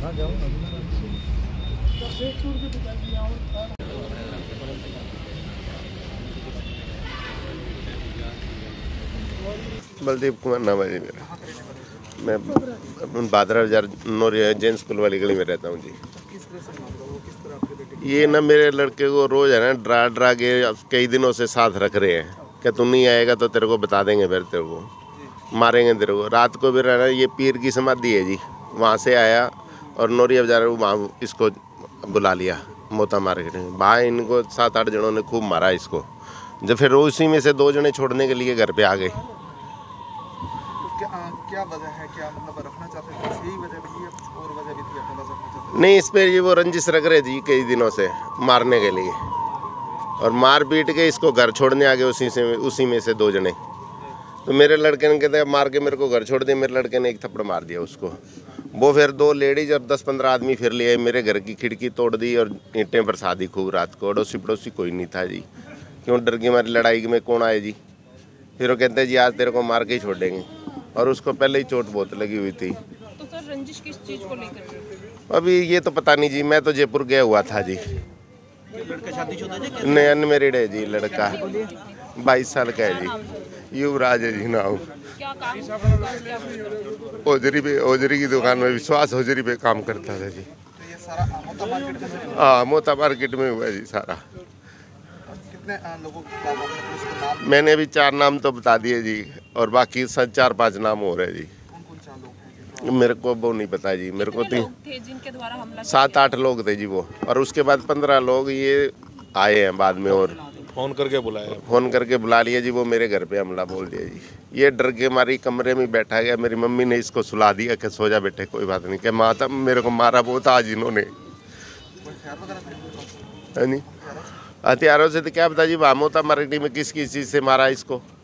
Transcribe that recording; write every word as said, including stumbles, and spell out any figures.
बलदेव कुमार नाम है जी मेरा। मैं बादरा बाजार नोरिया जैन स्कूल वाली गली में रहता हूँ जी। ये ना मेरे लड़के को रोज है ना डरा डरा के कई दिनों से साथ रख रहे हैं कि तू नहीं आएगा तो तेरे को बता देंगे, फिर तेरे को मारेंगे तेरे को। रात को भी रहना, ये पीर की समाधि है जी, वहाँ से आया और नोरिया बाजार वहाँ इसको बुला लिया मोता मार्केट में। वहाँ इनको सात आठ जनों ने खूब मारा इसको। जब फिर उसी में से दो जने छोड़ने के लिए घर पे आ गए। क्या क्या वजह है, क्या मतलब रखना चाहते थे? यही वजह भी है, कुछ और वजह भी थी अपने पास रखना चाहते थे? नहीं, इस पे ये वो रंजिश रख रहे जी कई दिनों से मारने के लिए, और मार पीट के इसको घर छोड़ने आ गए उसी से उसी में से दो जने। तो मेरे लड़के ने कहते मार के मेरे को घर छोड़ दिया। मेरे लड़के ने एक थप्पड़ मार दिया उसको। वो फिर दो लेडीज और दस पंद्रह आदमी फिर लिए, मेरे घर की खिड़की तोड़ दी और ईंटें बरसा दी खूब रात को। अड़ोसी पड़ोसी कोई नहीं था जी, क्यों डर गई हमारी लड़ाई में कौन आए जी। फिर वो कहते हैं जी आज तेरे को मार के ही छोड़ेंगे, और उसको पहले ही चोट बहुत लगी हुई थी। तो सर रंजिश किस चीज को लेकर? अभी ये तो पता नहीं जी, मैं तो जयपुर गया हुआ था जी। लड़का शादीशुदा है? नहीं, अनमेरिड है जी लड़का, बाईस साल का है जी। युवराज है जी नाम। क्या काम? होजरी पे, होजरी की दुकान में, विश्वास होजरी पे काम करता था जी। तो ये सारा मोता मार्केट में? हाँ, मोता मार्केट में हुआ जी सारा। कितने लोगों के नाम आपने पुलिस को नाम? मैंने अभी चार नाम तो बता दिए जी, और बाकी सब चार पांच नाम हो रहे जी। कौन कौन चार लोग हैं? मेरे को वो नहीं पता जी। मेरे को तीन थे जिनके द्वारा हमला? सात आठ लोग थे जी वो, और उसके बाद पंद्रह लोग ये आए हैं बाद में, और फोन करके बुलाया फोन करके बुला लिया जी। वो मेरे घर पे हमला बोल दिया जी। ये डर के हमारी कमरे में बैठा गया। मेरी मम्मी ने इसको सुला दिया कि सो जा बेटे, कोई बात नहीं। कि माता मेरे को मारा बहुत आज इन्होंने। हथियारों से तो क्या बता जी, मोता मार्केट में किस किस चीज़ से मारा इसको।